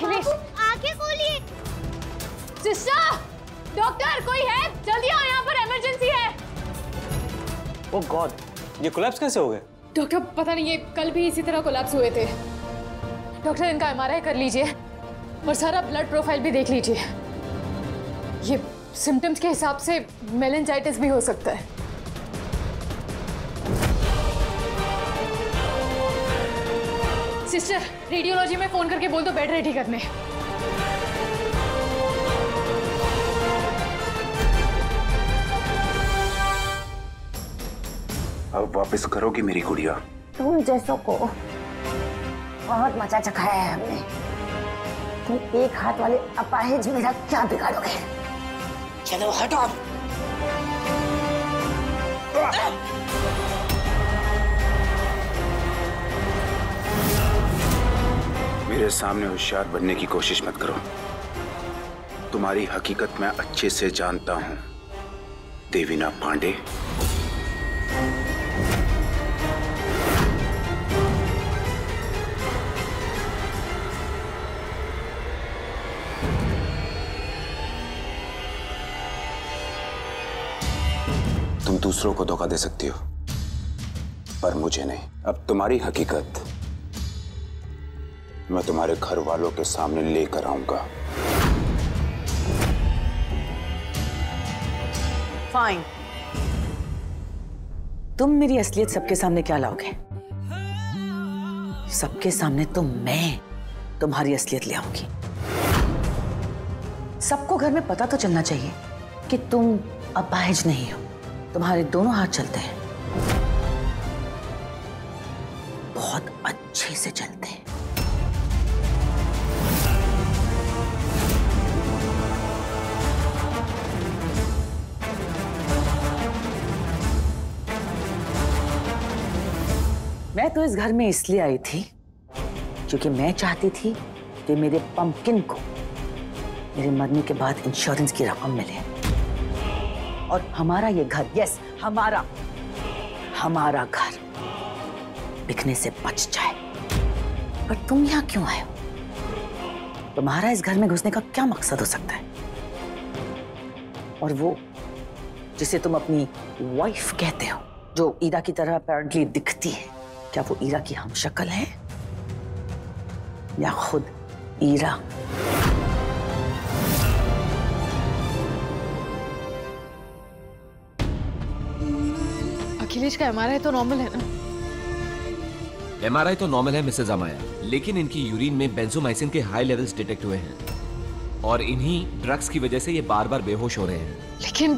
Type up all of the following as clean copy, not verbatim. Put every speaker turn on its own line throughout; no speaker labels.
अखिलेश
आंखें खोलिए।
Sister, doctor कोई है? जल्दी आओ, यहाँ पर इमरजेंसी है।
ओह गॉड, ये कोलैप्स कैसे हो गए?
डॉक्टर पता नहीं, ये कल भी इसी तरह कोलैप्स हुए थे। डॉक्टर इनका एमआरआई कर लीजिए और सारा ब्लड प्रोफाइल भी देख लीजिए। ये सिम्टम्स के हिसाब से मेनिंजाइटिस भी हो सकता है। सिस्टर, रेडियोलॉजी में फोन करके बोल दो बेड रेडी करने।
अब वापस करोगी मेरी गुड़िया?
तुम जैसों को बहुत मचा चखाया है हमने। तुम एक हाथ वाले अपाहिज मेरा क्या बिगाड़ोगे? चलो हटो।
मेरे सामने होशियार बनने की कोशिश मत करो। तुम्हारी हकीकत मैं अच्छे से जानता हूं, देवीना पांडे। तुम दूसरों को धोखा दे सकती हो, पर मुझे नहीं। अब तुम्हारी हकीकत मैं तुम्हारे घर वालों के सामने लेकर आऊंगा।
फाइन। तुम मेरी असलियत सबके सामने क्या लाओगे? सबके सामने तो मैं तुम्हारी असलियत ले आऊंगी। सबको घर में पता तो चलना चाहिए कि तुम अपाहिज नहीं हो, तुम्हारे दोनों हाथ चलते हैं, बहुत अच्छे से चलते हैं। मैं तो इस घर में इसलिए आई थी क्योंकि मैं चाहती थी कि मेरे पंपकिन को मेरे मरने के बाद इंश्योरेंस की रकम मिले और हमारा ये घर, यस हमारा घर बिकने से बच जाए। पर तुम यहाँ क्यों आए हो? तुम्हारा इस घर में घुसने का क्या मकसद हो सकता है? और वो जिसे तुम अपनी वाइफ कहते हो, जो ईरा की तरह अपैरेंटली दिखती है, क्या वो ईरा की हमशक्ल है या खुद ईरा?
अखिलेश का एमआरआई तो नॉर्मल है ना?
एमआरआई तो नॉर्मल है मिसेज अमाया, लेकिन इनकी यूरिन में बेंजोमाइसिन के हाई लेवल्स डिटेक्ट हुए हैं और इन्हीं ड्रग्स की वजह से ये बार बार बेहोश हो रहे हैं।
लेकिन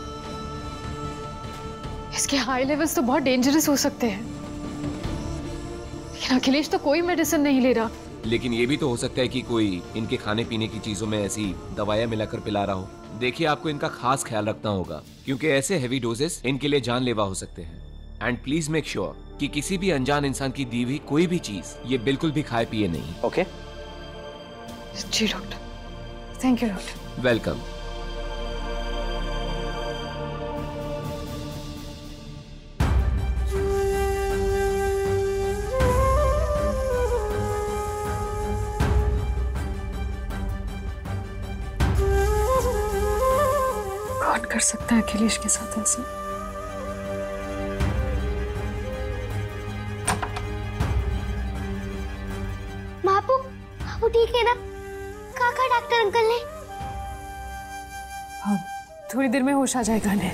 इसके हाई लेवल्स तो बहुत डेंजरस हो सकते हैं। लेकिन अखिलेश तो कोई मेडिसिन नहीं ले रहा।
लेकिन ये भी तो हो सकता है कि कोई इनके खाने पीने की चीजों में ऐसी दवाइयां मिलाकर पिला रहा हो। देखिए, आपको इनका खास ख्याल रखना होगा क्योंकि ऐसे हेवी डोजेस इनके लिए जानलेवा हो सकते हैं। एंड प्लीज मेक श्योर कि किसी भी अनजान इंसान की दी हुई कोई भी चीज ये बिल्कुल भी खाए पिए नहीं।
ओके?
जी doctor, thank you doctor.
Welcome.
कौन कर सकता है अखिलेश के साथ ऐसा?
बापू ठीक है ना? काका डॉक्टर अंकल ने?
हाँ, थोड़ी देर में होश आ जाएगा इन्हें।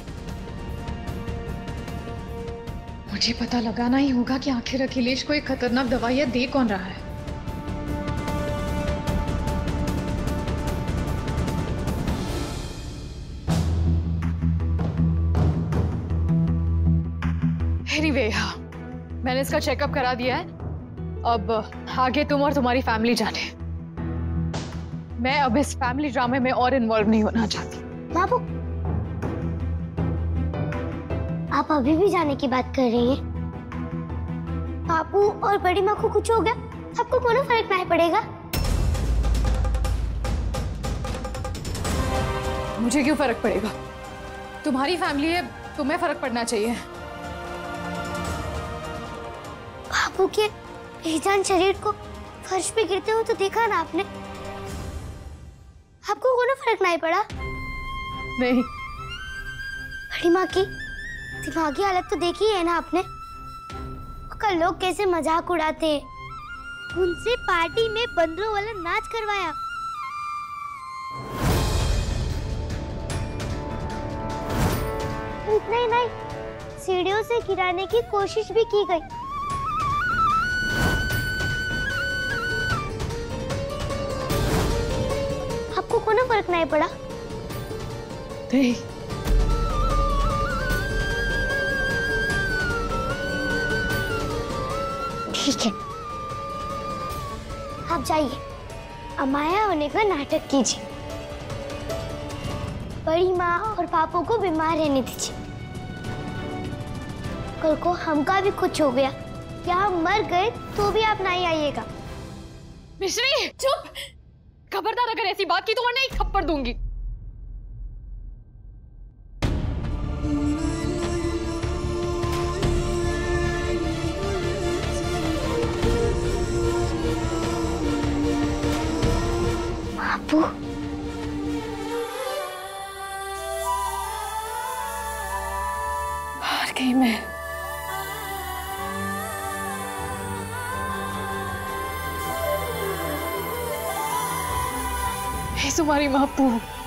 मुझे पता लगाना ही होगा कि आखिर अखिलेश को एक खतरनाक दवाइयां दे कौन रहा है। एनीवे, हाँ, मैंने इसका चेकअप करा दिया है। अब आगे तुम और तुम्हारी फैमिली जाने। मैं अब इस फैमिली ड्रामे में और इन्वॉल्व नहीं होना चाहती।
बाबू, आप अभी भी जाने की बात कर रही हैं? बाबू और बड़ी माँ को कुछ हो गया, आपको कोई फर्क नहीं पड़ेगा?
मुझे क्यों फर्क पड़ेगा? तुम्हारी फैमिली है, तुम्हें फर्क पड़ना चाहिए।
बाबू के बेजान शरीर को फर्श पे गिरते हुए तो देखा ना आपने?
आपको कोनो फर्क नहीं पड़ा?
नहीं।
बड़ी माँ की दिमागी हालत तो देखी है ना आपने? कल लोग कैसे मजाक उड़ाते हैं। उनसे पार्टी में बंदरों वाला नाच करवाया। इतना ही नहीं, सीढ़ियों से गिराने की कोशिश भी की गई। आपको कोनो फर्क नहीं पड़ा?
नहीं।
ठीक है, आप जाइए, अमाया होने का नाटक कीजिए। बड़ी माँ और पापा को बीमार रहने दीजिए। कल को हमका भी कुछ हो गया या हम मर गए तो भी आप नहीं आइएगा।
मिश्री चुप! खबरदार अगर ऐसी बात की तो वरना एक थप्पड़ दूंगी।
बापू,
हार गई मैं। हे तुम्हारी बापू।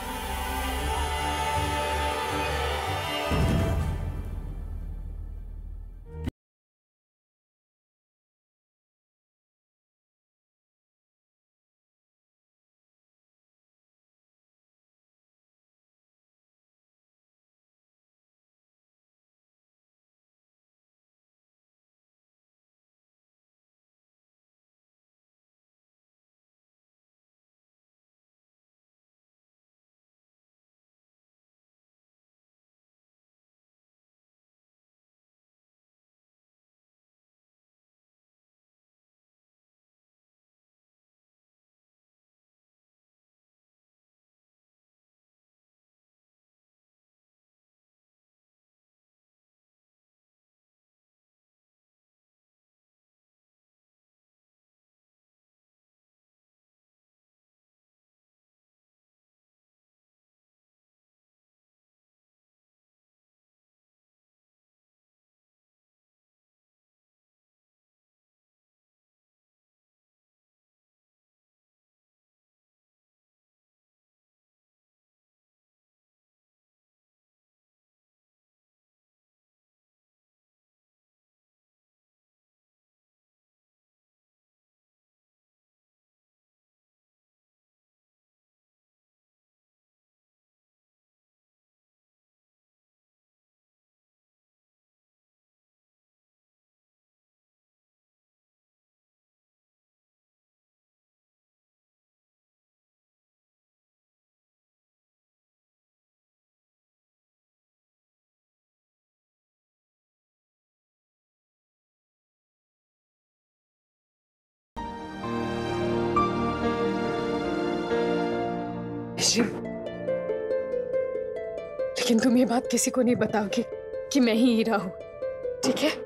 लेकिन तुम ये बात किसी को नहीं बताओगी कि मैं ही हीरा हूं, ठीक है?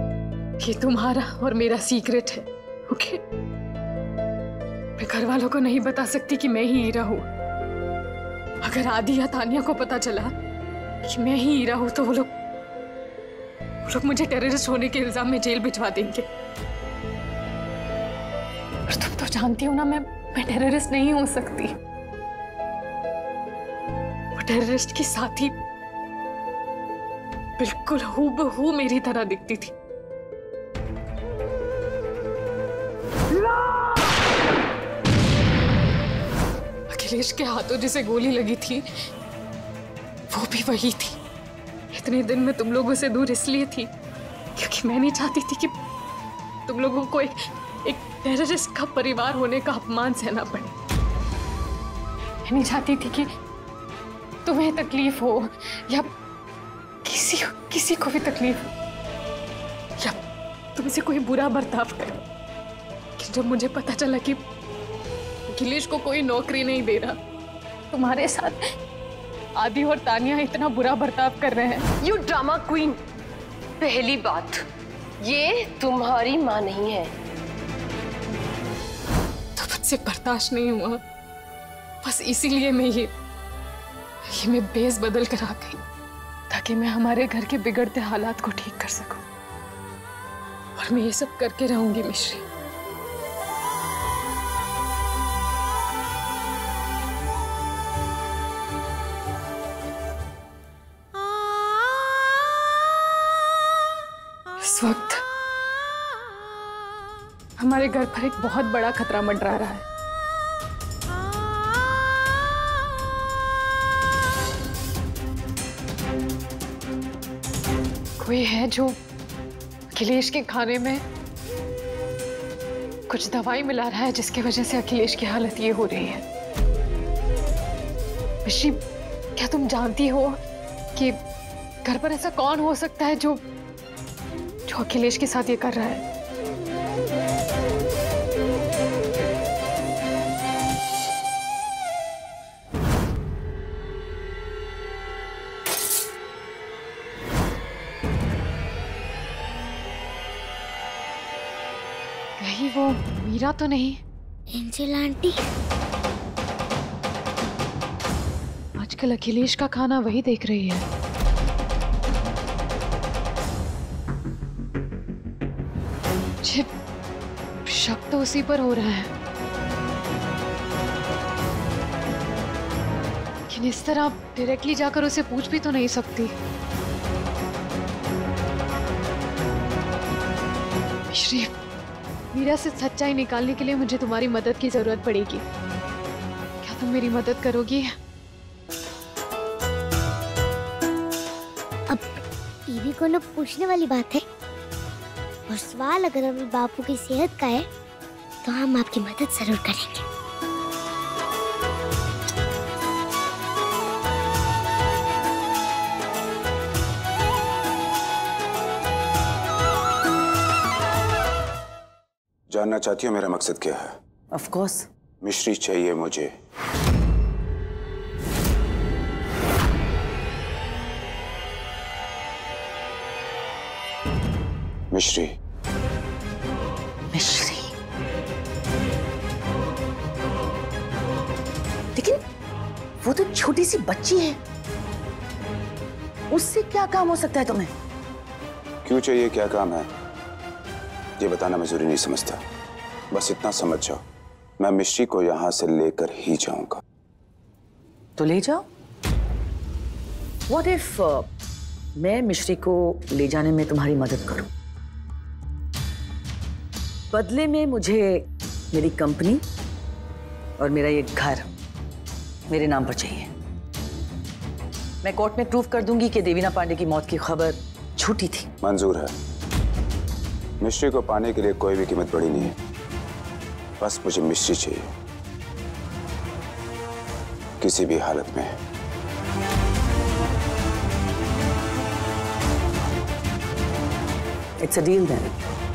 ये तुम्हारा और मेरा सीक्रेट है, ओके? मैं घर वालों को नहीं बता सकती कि मैं ही हीरा हूं। अगर आदि या तानिया को पता चला कि मैं ही हीरा हूं तो वो लोग मुझे टेररिस्ट होने के इल्जाम में जेल भिजवा देंगे। और तुम तो जानती हो ना, मैं टेररिस्ट नहीं हो सकती। टेररिस्ट की साथी बिल्कुल हूबहू मेरी तरह दिखती थी। अखिलेश के हाथों जिसे गोली लगी थी वो भी वही थी। इतने दिन में तुम लोगों से दूर इसलिए थी क्योंकि मैं नहीं चाहती थी कि तुम लोगों को एक टेररिस्ट का परिवार होने का अपमान सहना पड़े। मैं नहीं चाहती थी कि तुम्हें तकलीफ हो या किसी को भी तकलीफ हो या तुमसे कोई बुरा बर्ताव करे। कि जब मुझे पता चला कि अखिलेश को कोई नौकरी नहीं दे रहा, तुम्हारे साथ आदि और तानिया इतना बुरा बर्ताव कर रहे हैं।
यू ड्रामा क्वीन, पहली बात ये तुम्हारी माँ नहीं है।
तो मुझसे बर्दाश्त नहीं हुआ, बस इसीलिए मैं मैं बेस बदल कर आ गई, ताकि मैं हमारे घर के बिगड़ते हालात को ठीक कर सकूं। और मैं ये सब करके रहूंगी मिश्री। इस वक्त हमारे घर पर एक बहुत बड़ा खतरा मंडरा रहा है। कोई है जो अखिलेश के खाने में कुछ दवाई मिला रहा है, जिसकी वजह से अखिलेश की हालत ये हो रही है। मिश्री, क्या तुम जानती हो कि घर पर ऐसा कौन हो सकता है जो अखिलेश के साथ ये कर रहा है? कहीं वो मीरा तो नहीं?
एंजल आंटी,
आजकल अखिलेश का खाना वही देख रही है। शक तो उसी पर हो रहा है, लेकिन इस तरह डायरेक्टली जाकर उसे पूछ भी तो नहीं सकती। मिश्री, मीरा से सच्चाई निकालने के लिए मुझे तुम्हारी मदद की जरूरत पड़ेगी। क्या तुम मेरी मदद करोगी?
अब ये भी कोनो पूछने वाली बात है, और सवाल अगर अभी बापू की सेहत का है तो हम आपकी मदद जरूर करेंगे।
जानना चाहती हो मेरा मकसद क्या है?
Of course.
मिश्री चाहिए मुझे। मिश्री।
मिश्री, लेकिन वो तो छोटी सी बच्ची है, उससे क्या काम हो सकता है तुम्हें?
क्यों चाहिए, क्या काम है, ये बताना मैं जरूरी नहीं समझता। बस इतना समझ जाओ, मैं मिश्री को यहां से लेकर ही जाऊंगा।
तो ले जाओ। What if मैं मिश्री को ले जाने में तुम्हारी मदद करूं? बदले में मुझे मेरी कंपनी और मेरा ये घर मेरे नाम पर चाहिए। मैं कोर्ट में प्रूव कर दूंगी कि देवीना पांडे की मौत की खबर झूठी थी।
मंजूर है। मिश्री को पाने के लिए कोई भी कीमत बड़ी नहीं है, बस मुझे मिश्री चाहिए, किसी भी हालत में।
It's a deal then.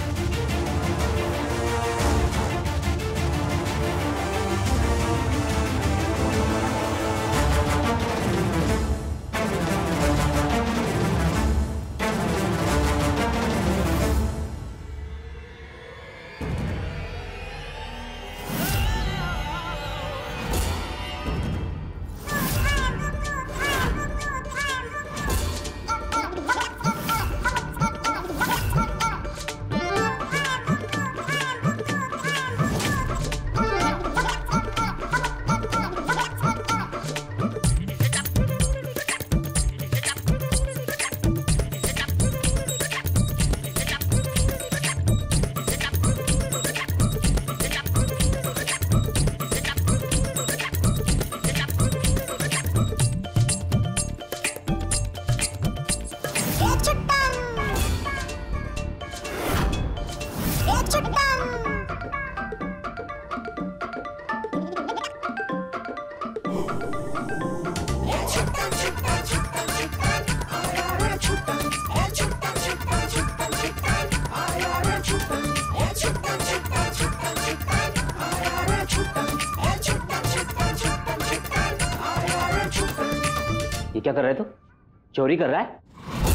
ये क्या कर रहे हो? चोरी कर रहा है?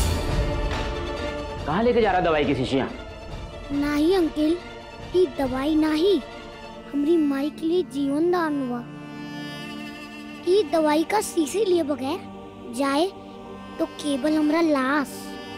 कहाँ लेके जा रहा है दवाई की शीशियाँ?
नहीं अंकल, ये दवाई नहीं, हमारी माई के लिए जीवन दान हुआ। ये दवाई का शीशी लिए बगैर जाए तो केवल हमरा लाश।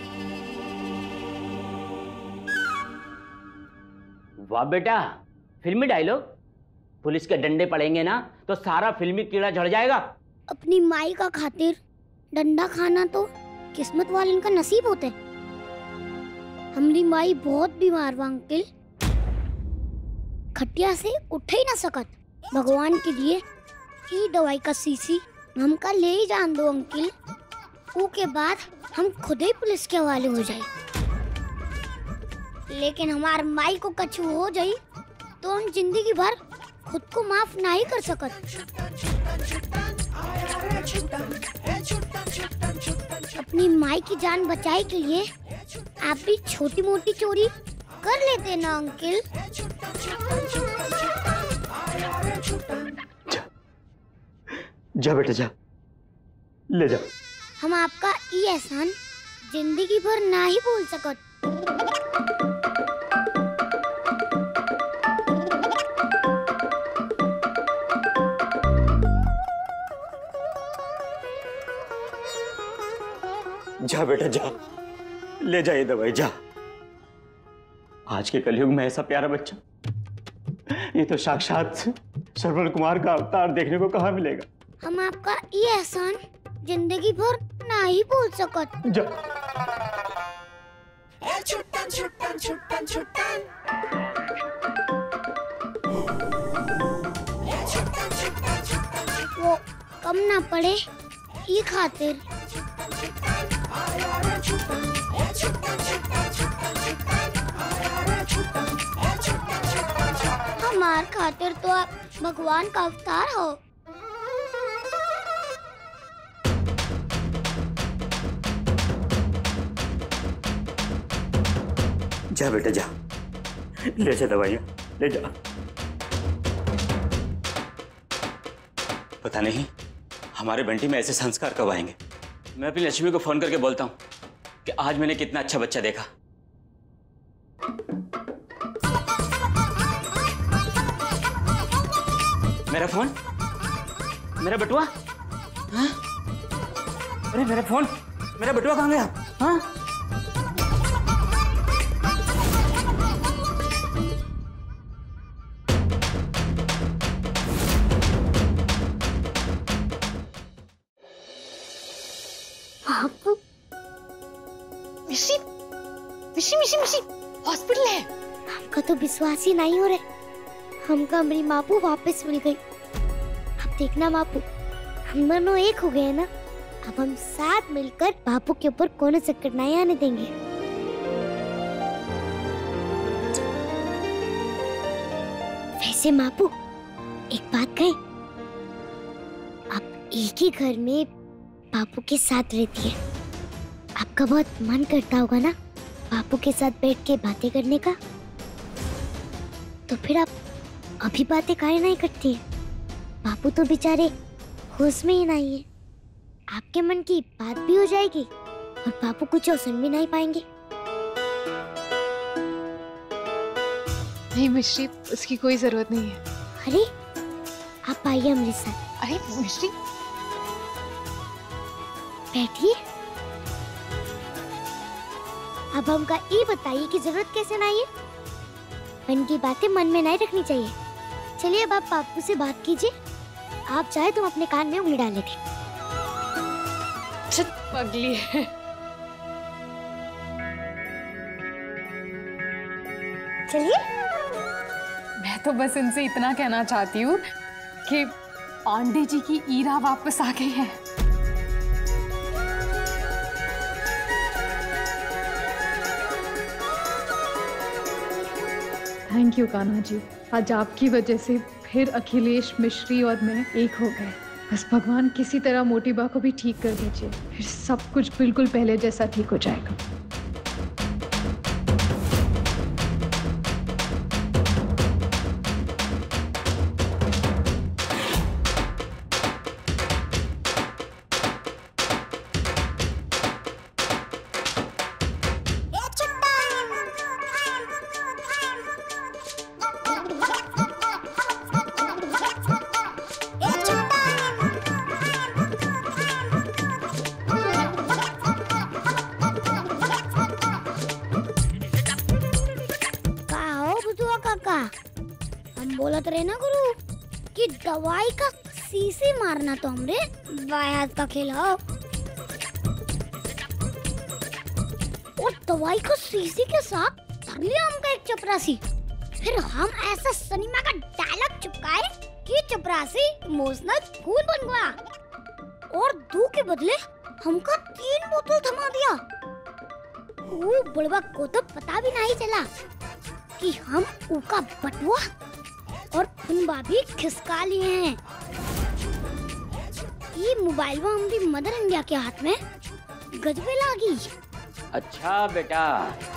वाह बेटा, फिल्मी डायलॉग। पुलिस के डंडे पड़ेंगे ना तो सारा फिल्मी कीड़ा झड़ जाएगा।
अपनी माई का खातिर डंडा खाना तो किस्मत वाले का नसीब होते। हमारी माई बहुत बीमार बा अंकल, खटिया से उठ ही ना सकत। भगवान के लिए ये दवाई का शीशी हमका ले ही जान दो अंकल, उसके बाद हम खुद ही पुलिस के हवाले हो जाए। लेकिन हमार माई को कछु हो जाए तो हम जिंदगी भर खुद को माफ नहीं कर सकत। अपनी माई की जान बचाए के लिए आप भी छोटी मोटी चोरी कर लेते ना अंकल।
जा बेटा जा, ले जा।
हम आपका ये एहसान जिंदगी भर ना ही भूल सकत।
जा बेटा जा, ले जा ये दवाई जा। आज के कलयुग में ऐसा प्यारा बच्चा, ये तो साक्षात श्रवण कुमार का अवतार देखने को कहाँ मिलेगा।
हम आपका ये एहसान जिंदगी भर ना ही भूल सकत।
जा।
छुट्टन छुट्टन छुट्टन छुट्टन,
वो कम ना पड़े ये खातिर। हमार खातिर तो आप भगवान का अवतार हो।
जा बेटा जा, ले जा दवाइयाँ, ले जा। पता नहीं हमारे बंटी में ऐसे संस्कार कब आएंगे। मैं अपनी लक्ष्मी को फोन करके बोलता हूँ कि आज मैंने कितना अच्छा बच्चा देखा। मेरा फोन, मेरा बटुआ, हाँ? अरे मेरा फोन, मेरा बटुआ कहाँ गया? हाँ?
मिश्री, मिश्री मिश्री मिश्री, हॉस्पिटल है। हमका तो विश्वास ही नहीं हो रहा। हमका हमारी मापू वापस मिल गई। अब देखना मापू, हम दोनों एक हो गए ना। अब हम साथ मिलकर बापू के ऊपर कोई संकट नहीं आने देंगे। वैसे मापू एक बात कहे, आप एक ही घर में बापू के साथ रहती है। आपका बहुत मन करता होगा ना बापू के साथ बैठ के बातें करने का, तो फिर आप अभी बातें काहे नहीं करती हैं? बापू तो बेचारे होश में ही नहीं है। आपके मन की बात भी हो जाएगी और बापू कुछ और सुन भी नहीं पाएंगे।
नहीं मिश्री, उसकी कोई जरूरत नहीं है।
अरे आप आइए हमारे साथ।
अरे मिश्री,
बैठिए। अब हमका ये बताइए कि जरूरत कैसे नहीं है? मन की बातें मन में नहीं रखनी चाहिए। चलिए अब आप बापू से बात कीजिए। आप चाहे तो अपने कान में उंगली डाल थे।
पगली है।
चलिए।
मैं तो बस इनसे इतना कहना चाहती हूँ कि पांडे जी की ईरा वापस आ गई है। थैंक यू कान्हा जी, आज आपकी वजह से फिर अखिलेश, मिश्री और मैं एक हो गए। बस भगवान किसी तरह मोटीबा को भी ठीक कर दीजिए, फिर सब कुछ बिल्कुल पहले जैसा ठीक हो जाएगा।
का हम बोलत रहे ना गुरु कि दवाई का शीशी मारना तो हमरे बायात का खेल हो। और दवाई को शीशी के साथ धर लिया हमका एक चपरासी। फिर हम ऐसा सिनेमा का डायलॉग चिपकाए कि चपरासी इमोशनल फूल बन गया और दू के बदले हमका 3 बोतल थमा दिया। वो बुढ़वा को तो पता भी नहीं चला कि हम उका बटुआ और फुनबा भी खिसका लिए हैं। ये मोबाइल हमारी मदर इंडिया के हाथ में गजबे लागी।
अच्छा बेटा,